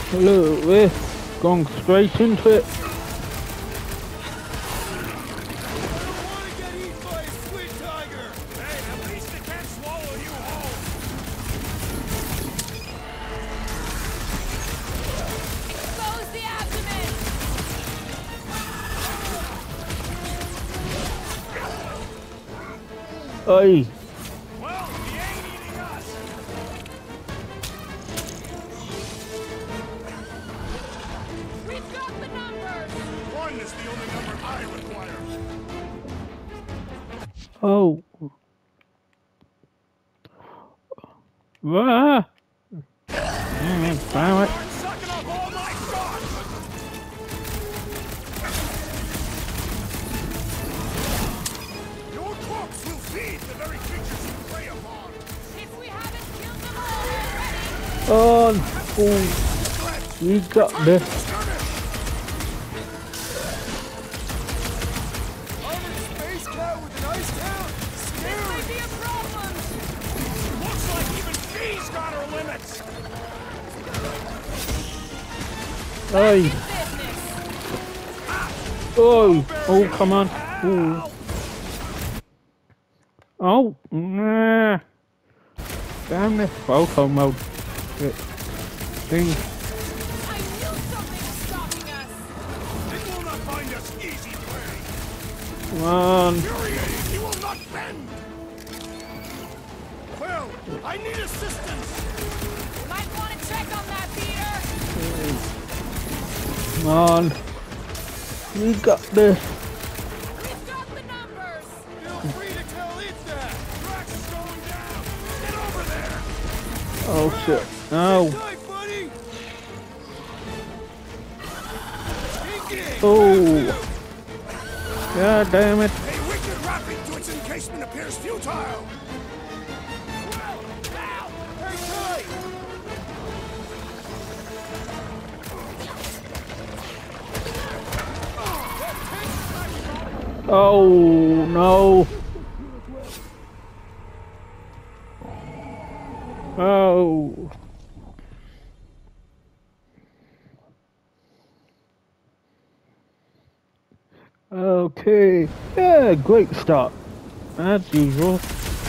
Look at this. Gone straight into it. Oi. Well, he ain't eating us. We've got the numbers. One is the only number I require. Oh. Ah. Damn it. Start sucking up all my shots. Your corpse will feed the very creatures you prey upon. If we haven't killed them all already. Oh. Oh. You got this. Armored space cat with an ice tail? This might be a problem. Looks like even she's got her limits. Oi. Business. Oh. Oh, come on. Ooh. Oh. Nah. Damn this photo mode. Thing. I knew something was stopping us. It will not find us easy prey. Come on. Infuriating, he will not bend. Well, I need assistance. Might want to check on that, Peter. Come on. You got this. We've got the numbers. Feel free to tell it that. Drax is going down. Get over there. Oh shit. No. Tight, buddy. Oh. God damn it. A wicked wrapping to its encasement appears futile. Well, now, hang tight. Oh no. Oh. Okay. Yeah, great start. As usual.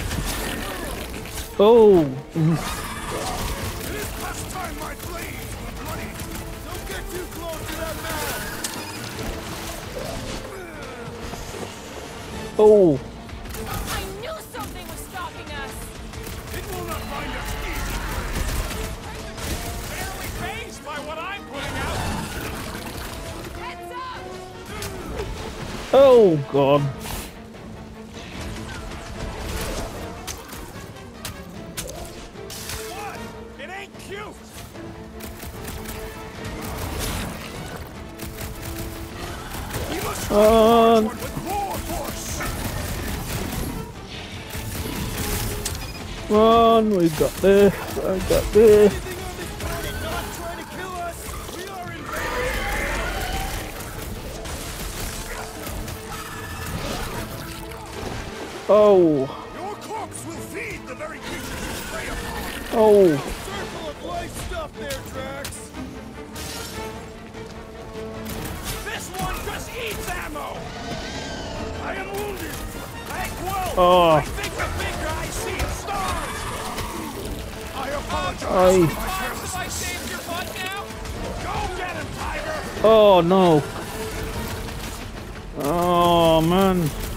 Oh. It is past time, my blade. Money. Don't get too close to that man. Oh. I knew something was stopping us. It will not find us easy. Barely phased by what I'm putting out. Heads up. Oh god. What? It ain't cute. We must strike On. with more force. Run, we got this. I got this. Anything on this planet not trying to kill us, we are invading. Oh. Your corpse will feed the very creatures you prey upon. Oh. Circle of life stuff there, Drax. This one just eats ammo. I am wounded. Hey, Quill. Oh. I think the big guy sees stars. I apologize Aye. for my carelessness. I saved your butt now. Go get him, Tiger. Oh no. Oh man.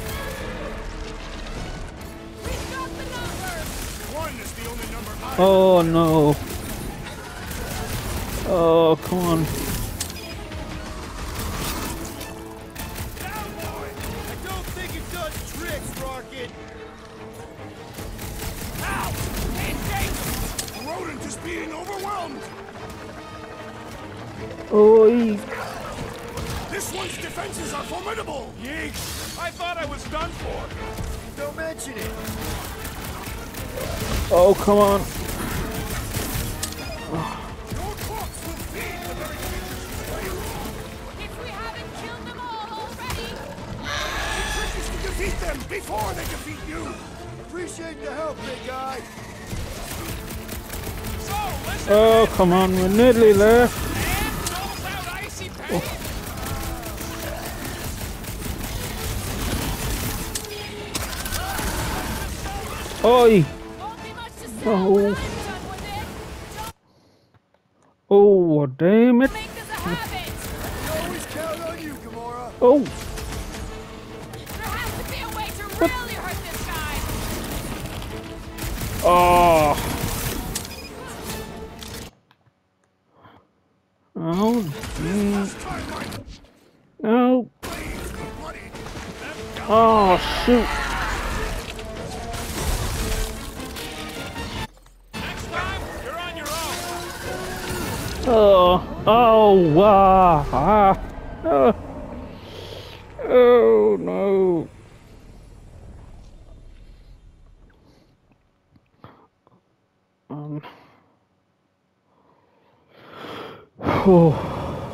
We've got the numbers. One is the only number I. Oh no. Oh, come on. Down, boy. I don't think it does tricks, Rocket. Ow! Engage! The rodent is being overwhelmed. Oi. This one's defenses are formidable. Yeesh! I thought I was done for. Don't mention it. Oh, come on. Your corpse will feed the very creatures you prey upon. If we haven't killed them all already. The trick is to defeat them before they defeat you. Appreciate the help, big guy. So, listen. Oh, come on. We're nearly there. Oi! Won't be much to sell Oh. when I'm done with it. Oh, damn it! Don't make this a habit. We always count on you, Gamora. Oh! There has to be a way to really hurt this guy. Oh! Oh! No! Oh, shoot! Next time, you're on your own. Oh! Oh! Oh no! Oh.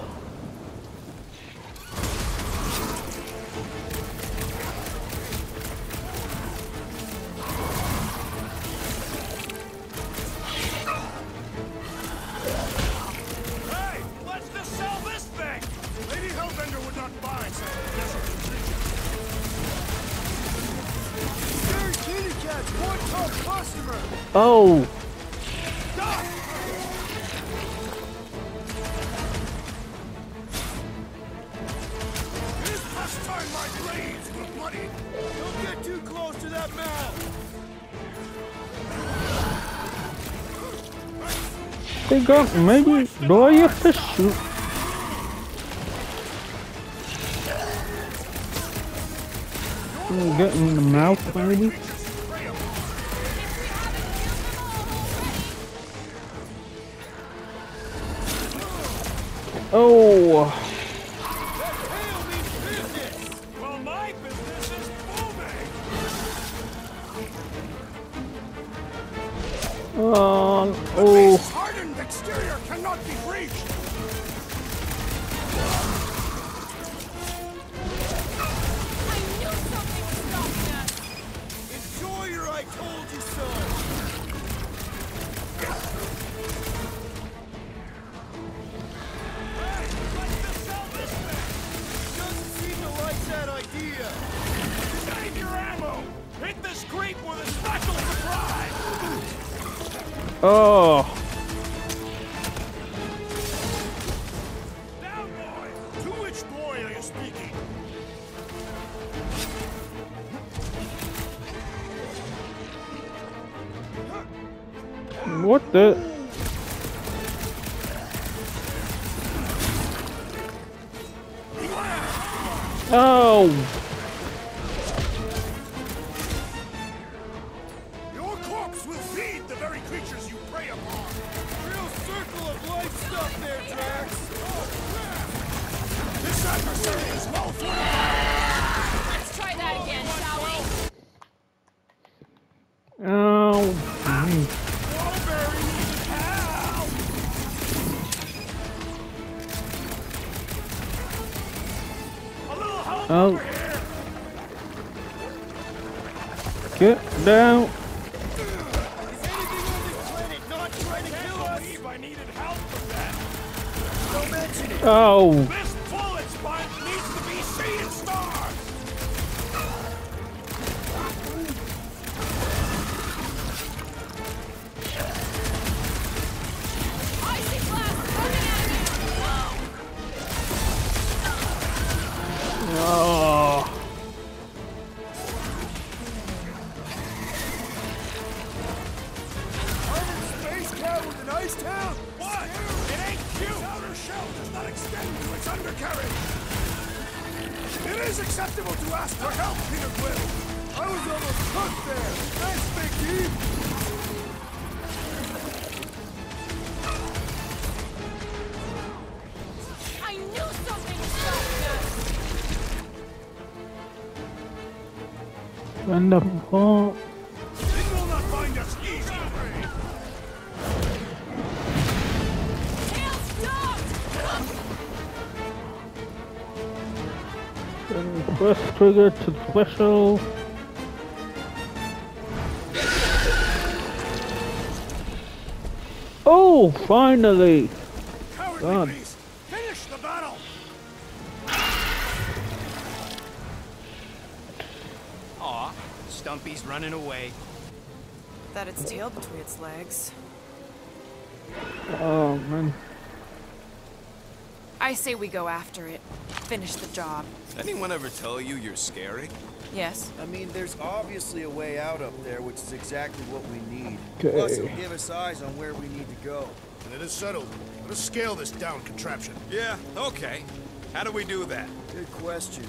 Hey, let's just sell this thing. Lady Hellbender would not buy something desperate creature. Scary kitty cat's one top customer. Oh! Stop! This must turn my blades were bloody. Don't get too close to that mouth. They got maybe. Do I have to shoot? Get in the mouth, maybe. Oh! Well, my business is booming. Oh! Its hardened exterior cannot be breached. I knew something was stopping us. Enjoy your I told you so. Hey, let's just sell this thing. Doesn't seem to like that idea. Save your ammo. Hit this creep with a special surprise. Oh! Down, boy. To which boy are you speaking? What the? Oh! Your corpse will feed the very creatures you prey upon. Real circle of life stuff there, Drax. This adversary is well fortified. Let's try that again, shall we? Oh! Strawberry needs help. A little help Oh. over here. Get down! Is anything on this planet not trying to kill us? I believe I needed help with that. Don't mention it. Oh! This bullet sponge needs to be seeing stars. Icy blast coming at you. Oh! Armored space cat with an ice town? What? It ain't cute! Its outer shell does not extend to its undercarriage. It is acceptable to ask for help, Peter Quill. I was almost cooked there. Thanks, Big T. I knew something was stopping us. Wonderful. It will not find us easy. Tail stopped. And press trigger to special. Oh, finally! Cowardly God. beast, finish the battle. Stumpy's running away. That its tail between its legs. Oh man. I say we go after it. Finish the job. Anyone ever tell you you're scary? Yes. I mean, there's obviously a way out up there, which is exactly what we need. Okay. Plus, it'll give us eyes on where we need to go. And it is settled. Let us scale this down contraption. Yeah, okay. How do we do that? Good question.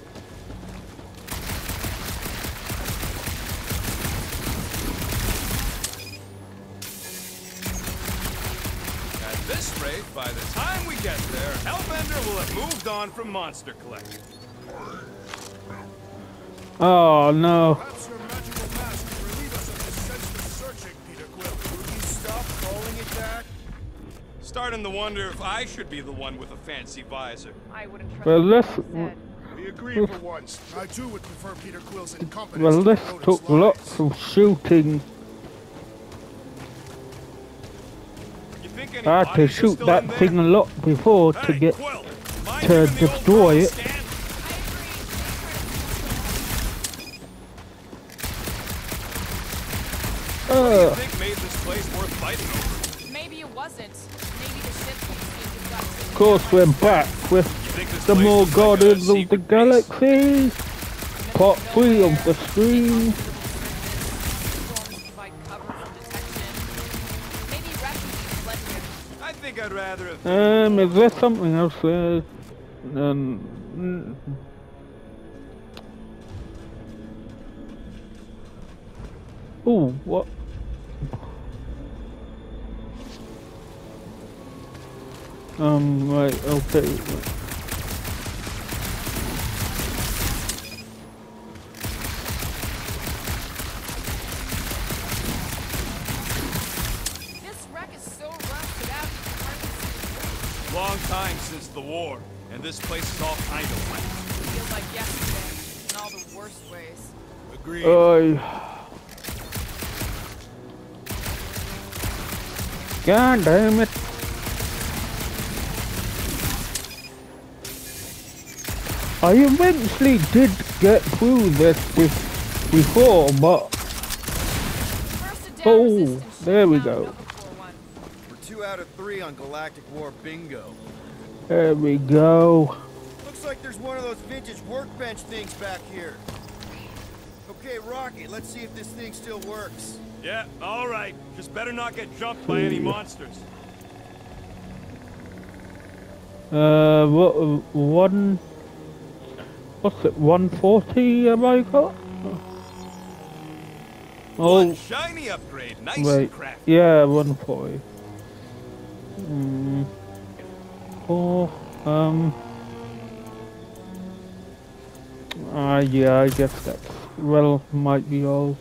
At this rate, by the time we get there, Hellbender will have moved on from monster collecting. Oh no. Perhaps your magical mask can relieve us of this senseless searching, Peter Quill. Will you stop calling it that? Starting to wonder if I should be the one with a fancy visor. I wouldn't trust Well, this We agree for once. I too would prefer Peter Quill's incompetence. well to this Rhoda's took lies. lots of shooting. You think any I had to bodies are shoot still that in there? thing a lot before to Hey, get Quill, mind to giving the old destroy girl a it. stand? What do you think made this place worth fighting over? Maybe it wasn't. Maybe the ships we seemed got Of course we're back with think this the place more is like a Guardians of the secret base? Galaxy. Part 3 of the stream. provide cover from detection. Maybe refugees led here. I think I'd rather have... Is there something else there? Oh, what? Right, okay. This wreck is so rusted out you can hardly see the bridge. Long time since the war, and this place is all kind of wet. Feels like yesterday, in all the worst ways. Agreed. God damn it. I eventually did get through this before, but First a down oh, resistance there we shutdown, go. no before one. We're 2 out of 3 on Galactic War bingo. There we go. Looks like there's one of those vintage workbench things back here. Okay, Rocket, let's see if this thing still works. Yeah, all right. Just better not get jumped by any monsters. What's it, 140 have I got? One Oh, shiny upgrade. Nice wait, and crafty. yeah, 140. Oh, yeah, I guess that's, well, might be all.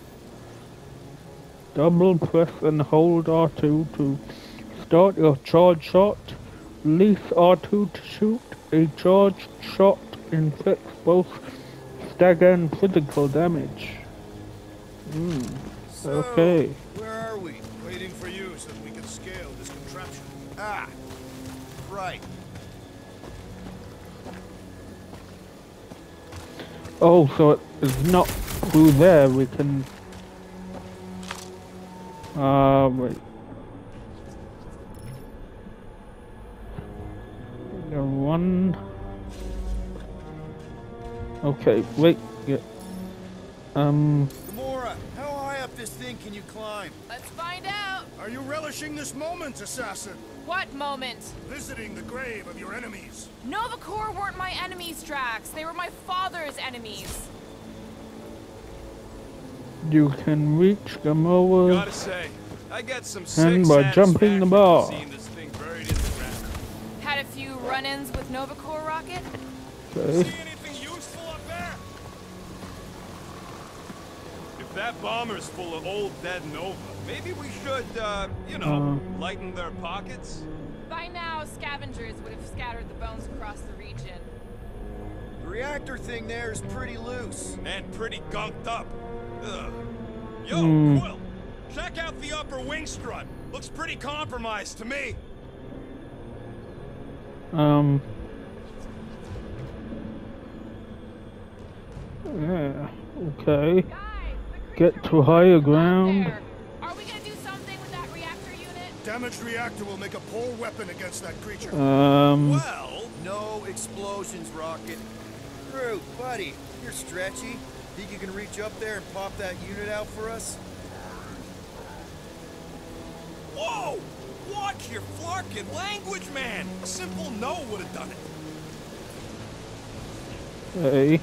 Double press and hold R2 to start your charge shot. Release R2 to shoot. A charged shot inflicts both stagger and physical damage. So, Okay. where are we? Waiting for you so that we can scale this contraption. Ah, right. Oh, so it's not through there, we can... wait. The one... Okay, wait, yeah. Gamora, how high up this thing can you climb? Let's find out. Are you relishing this moment, assassin? What moment? Visiting the grave of your enemies. Nova Corps weren't my enemies, Drax. They were my father's enemies. You can reach Gamora. Gotta say, I get some sick And by jumping the satisfaction bar. from seeing this thing buried in the ground. Had a few run-ins with Nova Corps Rocket. Okay. See anything useful up there? If that bomber's full of old dead Nova, maybe we should, you know, lighten their pockets? By now, scavengers would have scattered the bones across the region. The reactor thing there is pretty loose. And pretty gunked up. Ugh. Yo, Quill, check out the upper wing strut. Looks pretty compromised to me. Yeah, okay. Guys, Get to higher ground. There. Are we gonna do something with that reactor unit? Damaged reactor will make a poor weapon against that creature. Well, no explosions, Rocket. Groot, buddy, you're stretchy. Think you can reach up there and pop that unit out for us? Whoa! Watch your flarkin' language, man! A simple no would have done it. Hey,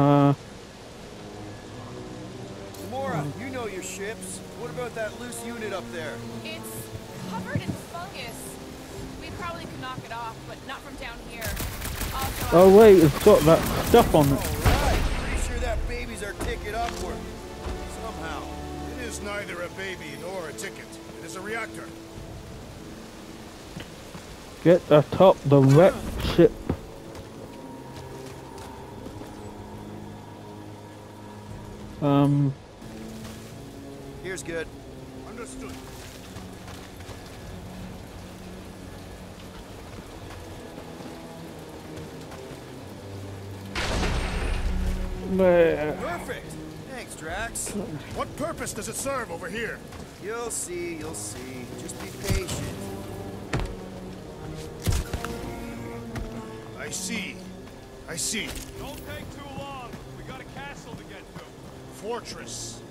Gamora, you know your ships. What about that loose unit up there? It's covered in fungus. We probably could knock it off, but not from down here. Also, oh wait, it's got that stuff on it. Alright, pretty sure that baby's our ticket upward. Somehow. It is neither a baby nor a ticket. It is a reactor. Get atop the wrecked ship. Here's good. Understood. Perfect. Thanks, Drax. What purpose does it serve over here? You'll see, you'll see. Just be patient. I see. I see. Don't take too long. We got a castle to get to. Fortress.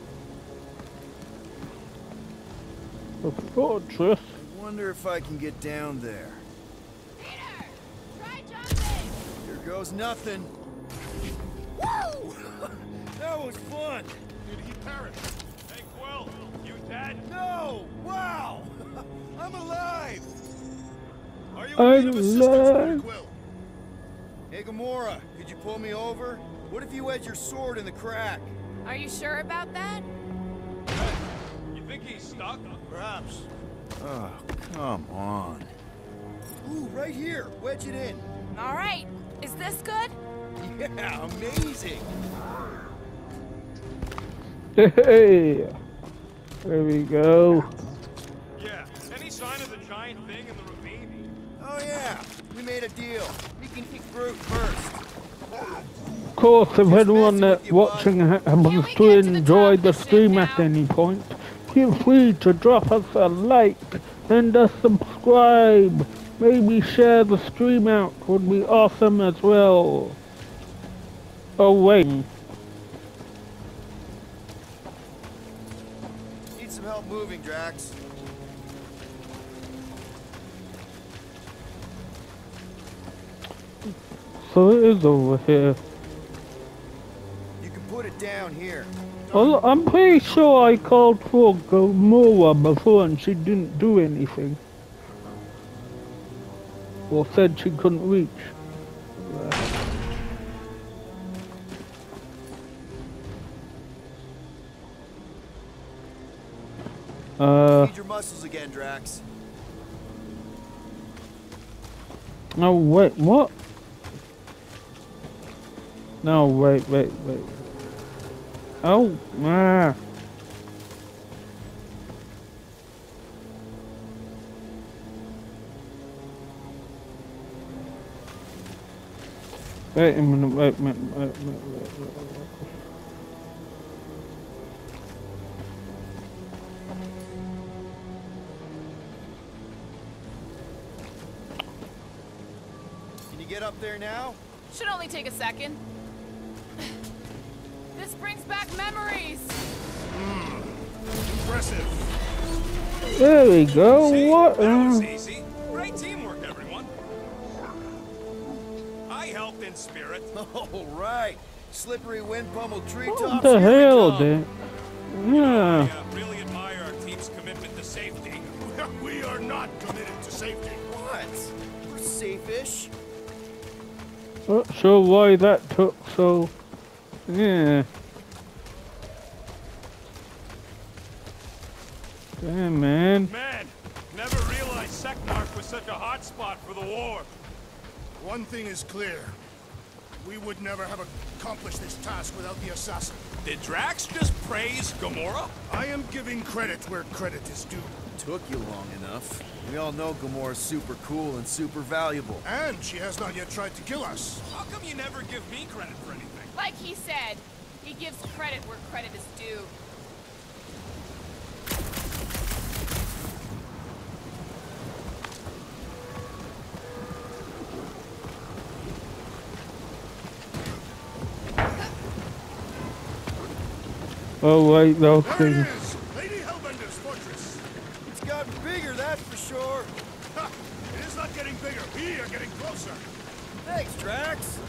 A fortress. I wonder if I can get down there. Peter, try jumping. Here goes nothing. Woo! That was fun. Did he perish? Hey, Quill, you dead? No! Wow! I'm alive! Are you in need of assistance, Peter Quill? Hey, Gamora, could you pull me over? What if you had your sword in the crack? Are you sure about that? Hey, you think he's stuck? Perhaps. Oh, come on. Ooh, right here. Wedge it in. All right. Is this good? Yeah, amazing. Hey, there we go. Yeah. Any sign of the giant thing in the ravine? Oh, yeah. We made a deal. We can hit Groot first. Of course, if anyone watching happens to enjoy the stream at any point, feel free to drop us a like and a subscribe. Maybe share the stream out would be awesome as well. Oh wait. Need some help moving, Drax. So it is over here. You can put it down here. Well, I'm pretty sure I called for Gamora before and she didn't do anything. Or said she couldn't reach. Need your muscles again, Drax. No, wait, what? No, wait. Oh, ah. Wait a minute, wait a minute. Can you get up there now? Should only take a second. This brings back memories. Impressive. There we go, See? what? That was easy. Great teamwork, everyone. I helped in spirit. All right. Slippery wind pummeled treetops. What the here we hell, come. dude? I Yeah. really admire our team's commitment to safety. We are not committed to safety. What? We're safe-ish. Not sure why that took so... Yeah. Damn, man. Man, never realized Seknarf was such a hot spot for the war. One thing is clear. We would never have accomplished this task without the assassin. Did Drax just praise Gamora? I am giving credit where credit is due. Took you long enough. We all know Gamora's super cool and super valuable. And she has not yet tried to kill us. How come you never give me credit for anything? Like he said, he gives credit where credit is due. Oh wait, those There it things. is! Lady Hellbender's fortress! It's gotten bigger, that's for sure. Ha! It is not getting bigger. We are getting closer. Thanks, Drax.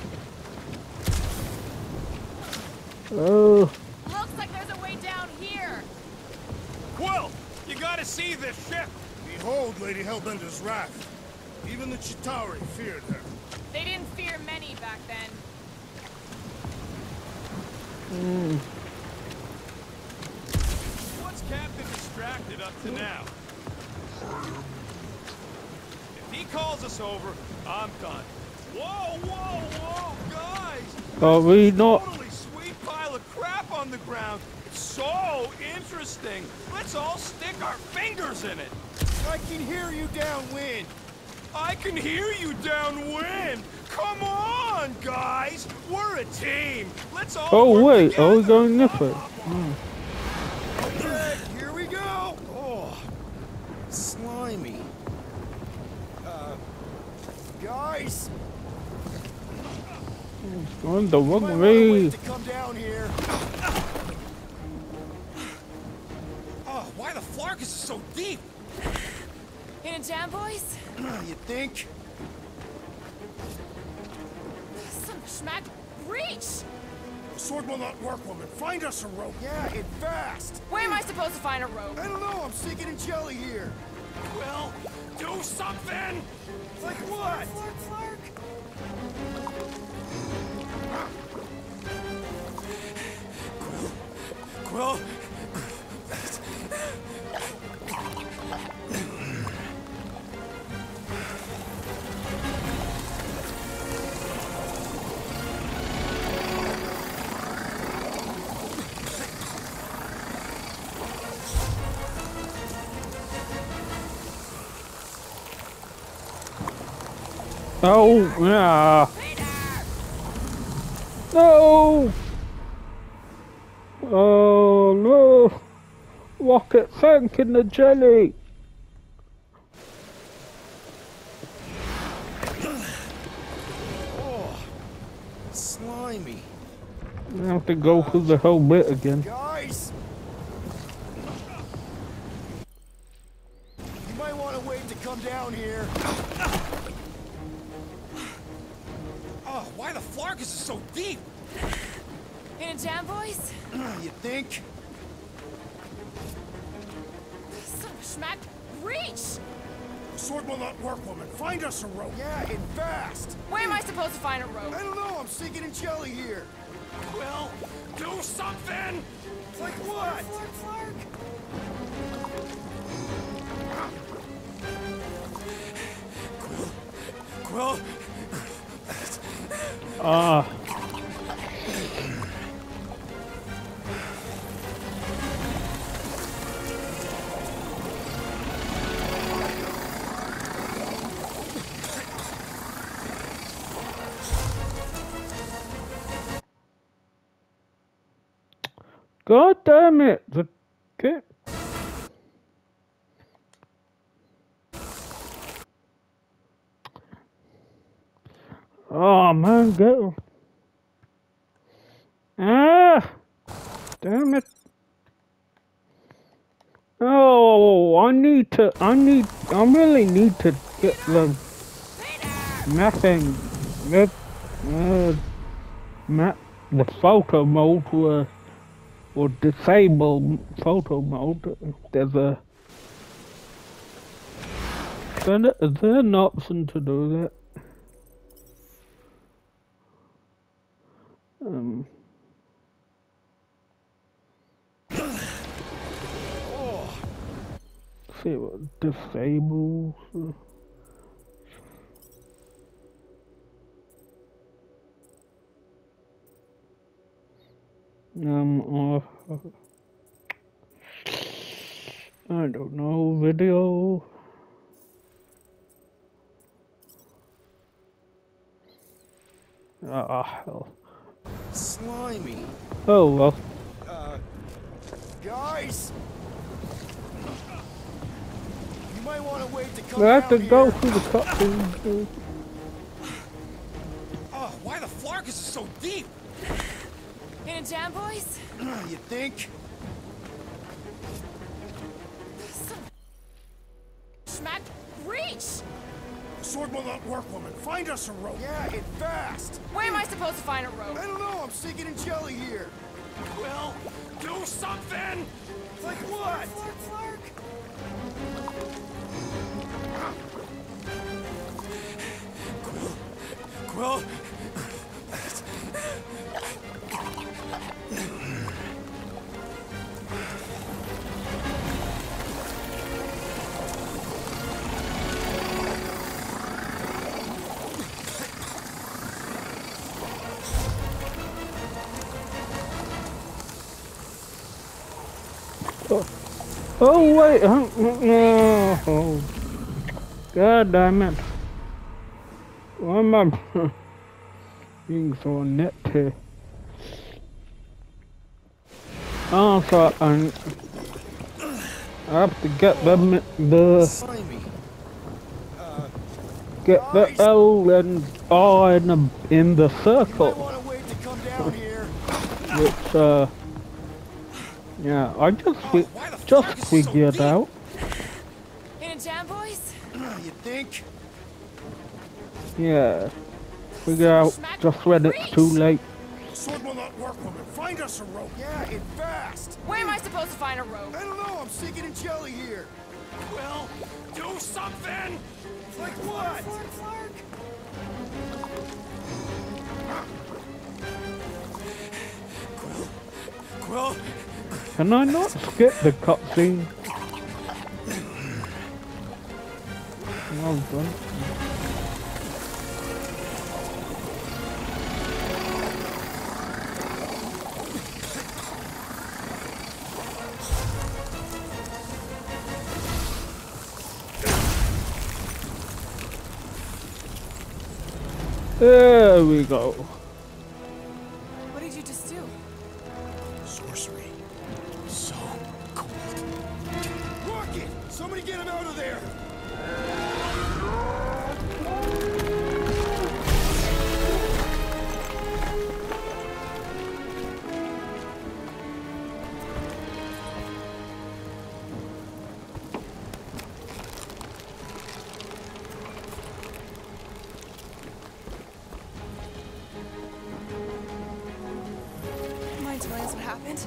Oh, Looks like there's a way down here. Quill, you gotta see this ship. Behold Lady Hellbender's wrath. Even the Chitauri feared her. They didn't fear many back then. What's Captain distracted up to now? If he calls us over, I'm done. Whoa, whoa, whoa, guys! are we not? Totally sweet pile of crap on the ground. It's so interesting. Let's all stick our fingers in it. I can hear you downwind. I can hear you downwind. Come on, guys. We're a team. Let's all Oh work wait, together. are we going this way? Okay, here we go. Oh, slimy. Guys, Going the you might wrong want to way. wait to come down here. Oh, why the flark is so deep? In a jam, boys? You think? Some schmack. Reach! The sword will not work, woman. Find us a rope. Yeah, and fast. Where am I supposed to find a rope? I don't know, I'm sinking in jelly here. Well, do something. Like what? Flark. Quill. Oh, yeah. No! Oh no! Rocket sank in the jelly! Oh, slimy. I have to go through the whole bit again. Guys! You might want to wait to come down here. Oh, why the flark is so deep? In a jam, boys? You think? Some schmack. Reach! The sword will not work, woman. Find us a rope. Yeah, and fast. Where am I supposed to find a rope? I don't know, I'm sinking in jelly here. Quill, do something. Like what? Flark. Quill. Ah. God damn it! The kid. Oh man, go. Ah! Damn it. Oh, I really need to get the mapping, the photo mode or disable photo mode. There's is there an option to do that? See what disable. I don't know, video. Ah, hell. Slimy. Oh well. Guys! You might want to wait to come We have to down go here. through the cutscenes. Oh, why the flark is so deep? In a jam, boys? You think? Sword will not work, woman. Find us a rope. Yeah, and fast. Where am I supposed to find a rope? I don't know. I'm sinking in jelly here. Quill, do something! Like what? Flark, Quill? Oh wait, no. God damn it. Why am I being so nitty? Also, I have to get the Slimy. get the L and R in the I circle, want to wait to come down here. which yeah, I just figured out. in a jam, boys? You think? Yeah, figure out just when it's too late. Sword will not work, woman. Find us a rope. Yeah, and fast. Where am I supposed to find a rope? I don't know. I'm sinking in jelly here. Quill, do something! Like what? Flark. Quill? Can I not skip the cutscene? Well done. There we go. What did you just do? Sorcery. So cold. Rocket! Somebody get him out of there! Mind telling us what happened?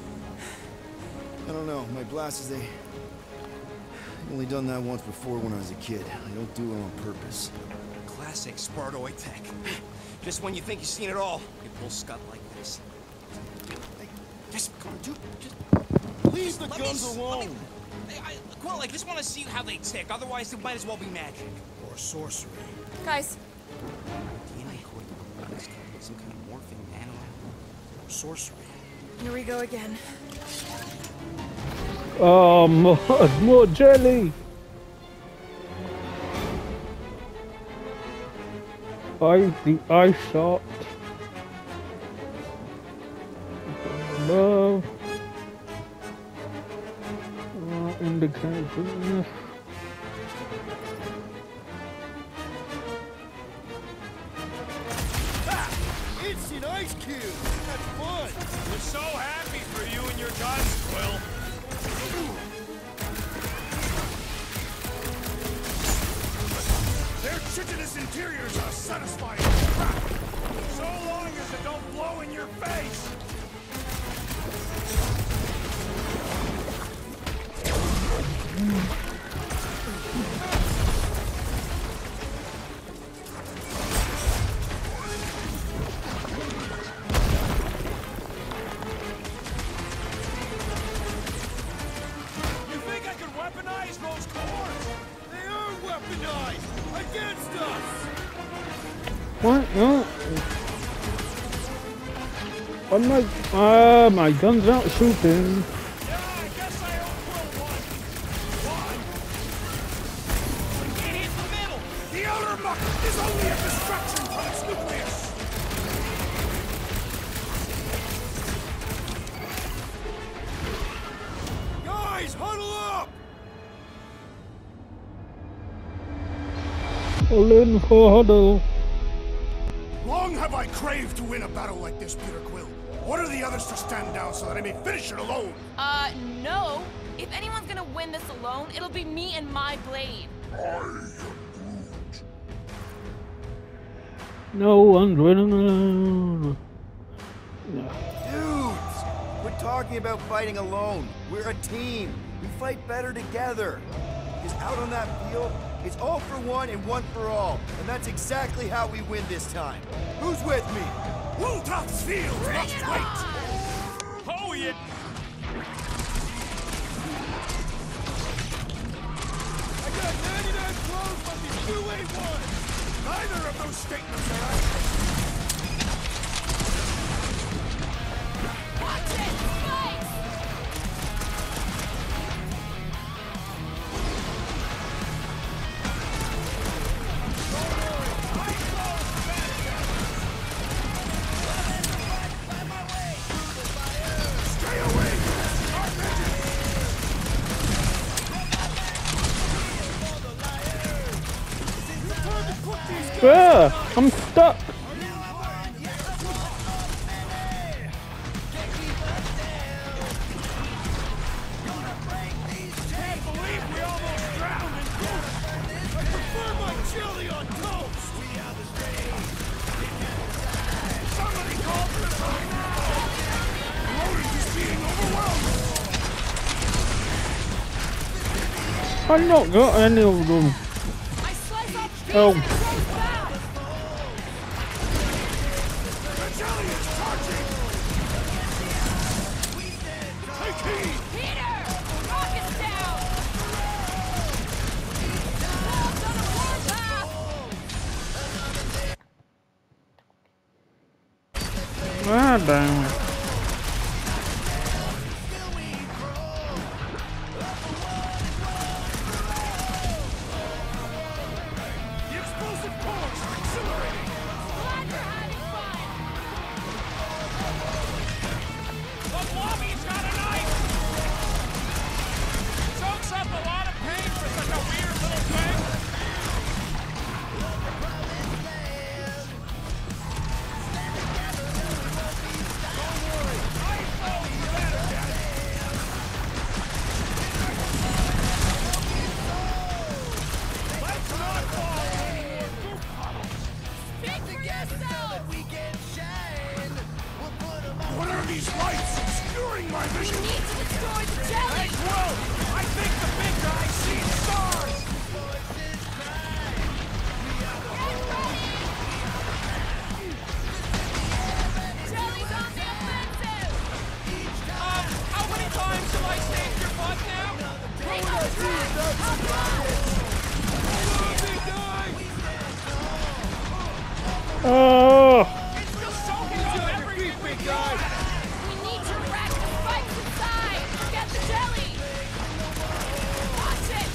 I don't know. My glasses, they... I've only done that once before when I was a kid. I don't do it on purpose. Classic Spartoid tech. Just when you think you've seen it all, you pull scut like this. Hey, just come on, dude. Just Leave the let guns me, alone! Quill, I just want to see how they tick. Otherwise, it might as well be magic. Or sorcery. Guys, DNA code. Some kind of morphing nano. Sorcery. here we go again. Oh, more jelly! The eye shot. Above. Indication. Instant ice cube! That's fun! We're so happy for you and your guns, Quill. Their chitinous interiors are satisfying. So long as it don't blow in your face. You think I could weaponize those cores? They are weaponized! Against us! What? No. My gun's out shooting. Yeah, I guess I owe Quill one. One. Can't hit the middle. The outer muck is only a distraction from its nucleus. Guys, huddle up! All in for Huddle. Long have I craved to win a battle like this, Peter Quill. Order the others to stand down so that I may finish it alone. No. If anyone's gonna win this alone, it'll be me and my blade. I am Groot. No one's winning alone. Dudes! Quit talking about fighting alone. We're a team. We fight better together. Because out on that field, it's all for one and one for all. And that's exactly how we win this time. Who's with me? Woltop's field must wait! Oh, you... I got 99 clothes on these 2A1! Neither of those statements are accurate! Watch it! Spikes! Stay away! Our vengeance! Time to cook these guys! I'm stuck. Can't believe we almost drowned in Groot! I prefer my chili on toast! Somebody call for the time now! Rodent is being overwhelmed! I've not got any of them. I slice off Oh. and throws back! The jelly is charging! Take heed! Peter! Rocket's down! Wolves on a warpath! Ah, damn it. The explosive cores are exhilarating! Glad you're having fun! The mommy's got a knife! Soaks up a lot of pain for such a weird little thing. Let's not fall any more goop puddles! Speak for yourself! What are these lights obscuring my We vision? need to destroy the jelly! Whoa! I think the big guy sees stars! Jelly's on the offensive! How many times have I saved your butt now? Take those rats! Up close! Oh, It's just soaking up everything we got. We need to rack the spikes inside! Get the jelly! Watch it!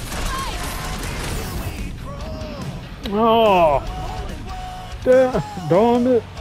Spikes! oh. Darn it.